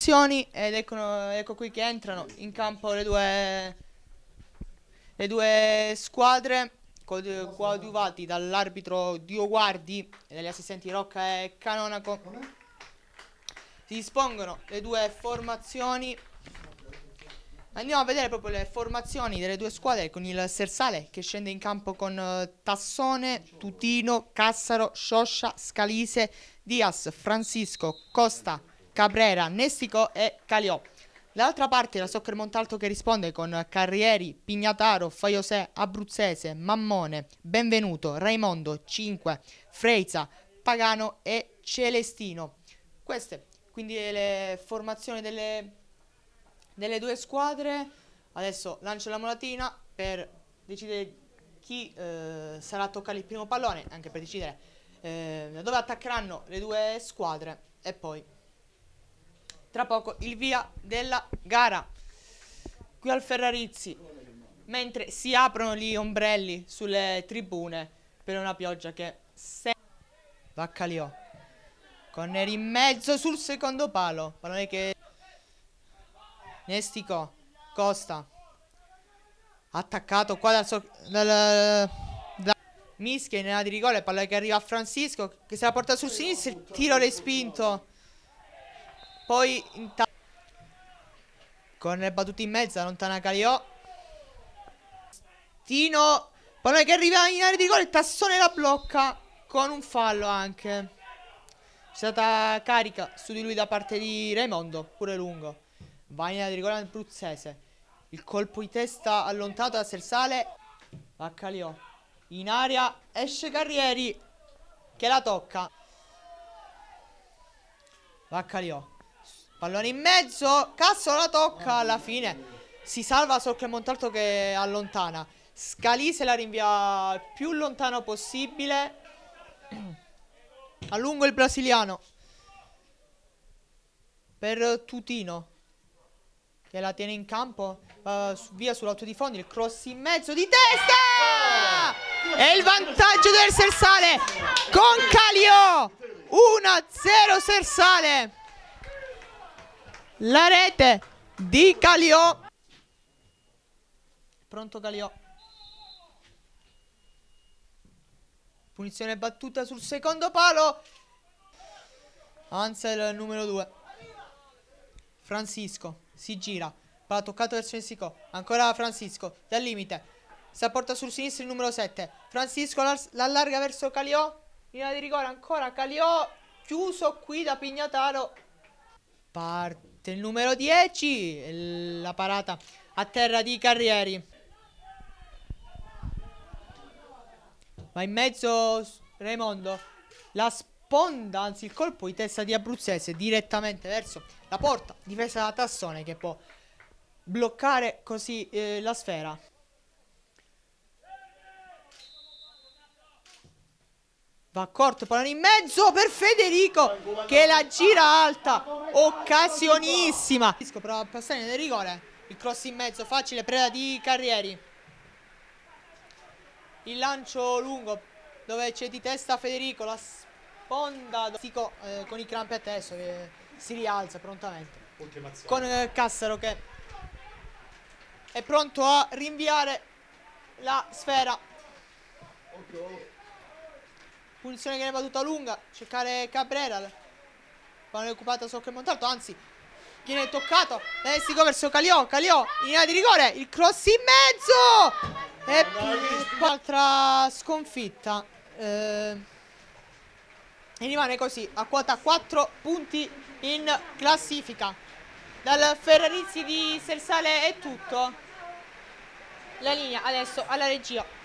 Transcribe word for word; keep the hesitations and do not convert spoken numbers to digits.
Ed ecco, ecco qui che entrano in campo le due, le due squadre coadiuvati dall'arbitro Dio Guardi e dagli assistenti Rocca e Canonaco. Si dispongono le due formazioni. Andiamo a vedere proprio le formazioni delle due squadre, con il Sersale che scende in campo con uh, Tassone, Tutino, Cassaro, Scioscia, Scalise, Diaz, Francisco, Costa, Cabrera, Nestico e Caliò. Dall'altra parte la Soccer Montalto che risponde con Carrieri, Pignataro, Faiosè, Abruzzese, Mammone, Benvenuto, Raimondo, Cinque, Freiza, Pagano e Celestino. Queste quindi le formazioni delle, delle due squadre. Adesso lancio la molatina per decidere chi eh, sarà a toccare il primo pallone, anche per decidere eh, dove attaccheranno le due squadre, e poi tra poco il via della gara qui al Ferrarizzi, mentre si aprono gli ombrelli sulle tribune per una pioggia che se... Va Caliò con Neri in mezzo sul secondo palo, pallone che Nestico, Costa attaccato qua dal, so... dal... da Mischia in area di rigore, pallone che arriva a Francisco che se la porta sul sinistro, il tiro respinto. Poi con le battute in mezzo, allontana Caliò. Tino, pallone che arriva in area di rigore, il Tassone la blocca con un fallo anche. C'è stata carica su di lui da parte di Raimondo, pure lungo. Va in area di rigore Abruzzese. Il colpo di testa allontanato da Sersale. Va Caliò in area, esce Carrieri che la tocca. Va Caliò, pallone in mezzo, Casso la tocca, alla fine si salva Soccer Montalto che allontana. Scalise la rinvia il più lontano possibile. A lungo il brasiliano per Tutino che la tiene in campo, uh, via sull'auto di fondi, il cross in mezzo di testa e il vantaggio del Sersale con Caliò. uno a zero Sersale. La rete di Caliò. Pronto Caliò. Punizione battuta sul secondo palo. Avanza il numero due. Francisco si gira. Palla toccato verso Nestico. Ancora Francisco dal limite. Si apporta sul sinistro il numero sette. Francisco l'allarga verso Caliò. Linea di rigore ancora Caliò. Chiuso qui da Pignataro. Parte il numero dieci. La parata a terra di Carrieri. Va in mezzo Raimondo. La sponda, anzi il colpo di testa di Abruzzese direttamente verso la porta. Difesa da Tassone che può bloccare così eh, la sfera. Va corto, pallone in mezzo per Federico che la gira alta. Occasionissima. Prova a passare nel rigore. Il cross in mezzo facile, preda di Carrieri. Il lancio lungo dove c'è di testa Federico. La sponda eh, con i crampi a testa che si rialza prontamente. Con eh, Cassaro che è pronto a rinviare la sfera. Punizione che ne è battuta lunga. Cercare Cabrera. Pallone occupata Soccer Montalto. Anzi, viene toccato. Nestico verso Caliò. Caliò in area di rigore. Il cross in mezzo. E un'altra sconfitta. Eh, e rimane così a quota quattro punti in classifica. Dal Ferrarizzi di Sersale è tutto. La linea adesso alla regia.